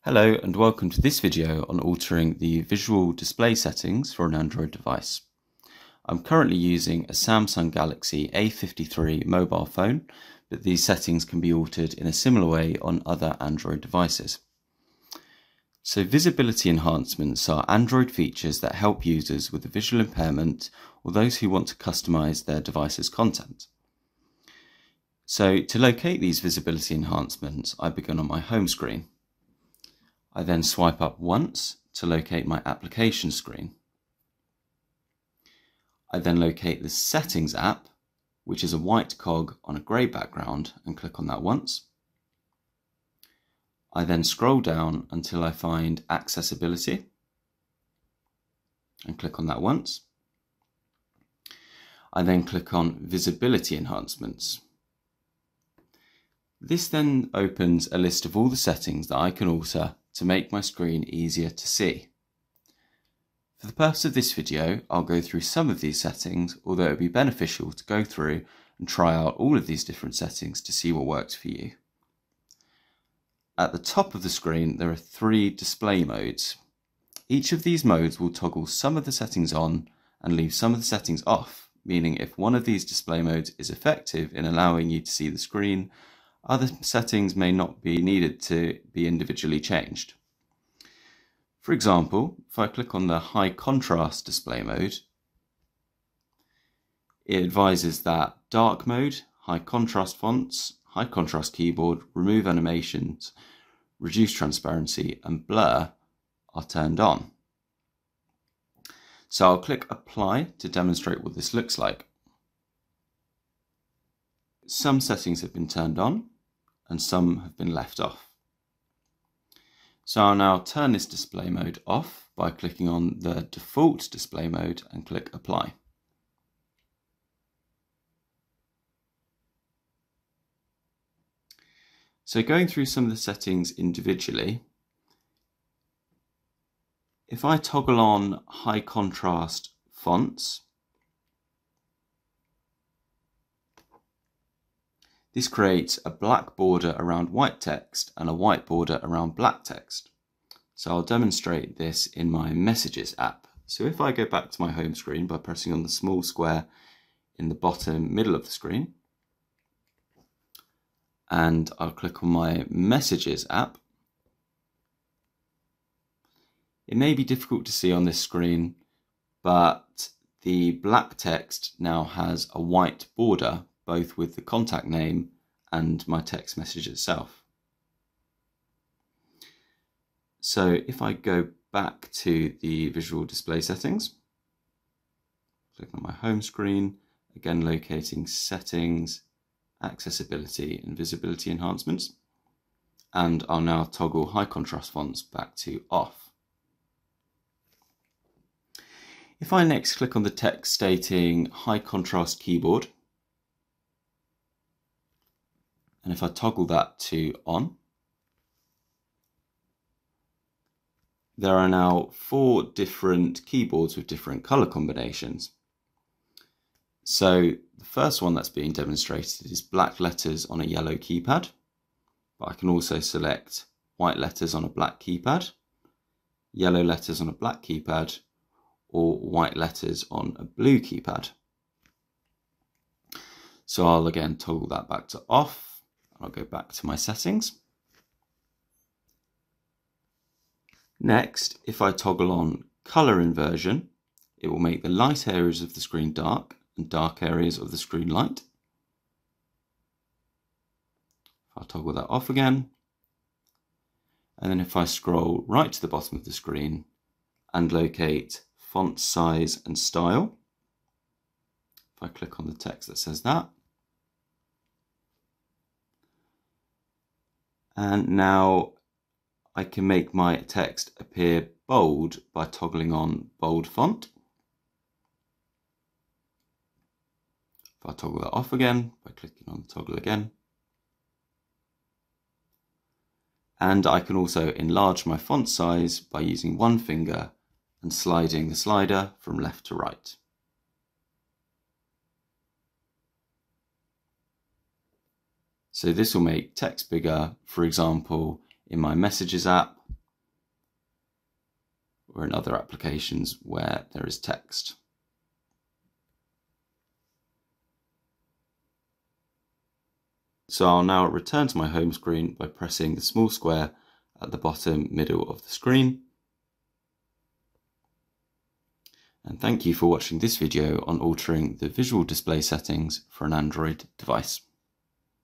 Hello and welcome to this video on altering the visual display settings for an Android device. I'm currently using a Samsung Galaxy A53 mobile phone, but these settings can be altered in a similar way on other Android devices. So visibility enhancements are Android features that help users with a visual impairment or those who want to customize their device's content. So to locate these visibility enhancements, I begin on my home screen. I then swipe up once to locate my application screen. I then locate the Settings app, which is a white cog on a grey background, and click on that once. I then scroll down until I find Accessibility and click on that once. I then click on Visibility Enhancements. This then opens a list of all the settings that I can alter to make my screen easier to see. For the purpose of this video, I'll go through some of these settings, although it would be beneficial to go through and try out all of these different settings to see what works for you. At the top of the screen, there are 3 display modes. Each of these modes will toggle some of the settings on and leave some of the settings off, meaning if one of these display modes is effective in allowing you to see the screen, other settings may not be needed to be individually changed. For example, if I click on the high contrast display mode, it advises that dark mode, high contrast fonts, high contrast keyboard, remove animations, reduce transparency, and blur are turned on. So I'll click apply to demonstrate what this looks like. Some settings have been turned on and some have been left off. So I'll now turn this display mode off by clicking on the default display mode and click apply. So going through some of the settings individually, if I toggle on high contrast fonts, this creates a black border around white text and a white border around black text. So I'll demonstrate this in my Messages app. So if I go back to my home screen by pressing on the small square in the bottom middle of the screen, and I'll click on my Messages app, it may be difficult to see on this screen, but the black text now has a white border, both with the contact name and my text message itself. So if I go back to the visual display settings, click on my home screen, again locating settings, accessibility and visibility enhancements, and I'll now toggle high contrast fonts back to off. If I next click on the text stating high contrast keyboard, and if I toggle that to on, there are now 4 different keyboards with different color combinations. So the first one that's being demonstrated is black letters on a yellow keypad, but I can also select white letters on a black keypad, yellow letters on a black keypad, or white letters on a blue keypad. So I'll again toggle that back to off. I'll go back to my settings. Next, if I toggle on color inversion, it will make the light areas of the screen dark and dark areas of the screen light. I'll toggle that off again. And then if I scroll right to the bottom of the screen and locate font size and style, if I click on the text that says that, and now I can make my text appear bold by toggling on bold font. If I toggle that off again by clicking on the toggle again. And I can also enlarge my font size by using one finger and sliding the slider from left to right. So this will make text bigger, for example, in my Messages app, or in other applications where there is text. So I'll now return to my home screen by pressing the small square at the bottom middle of the screen. And thank you for watching this video on altering the visual display settings for an Android device.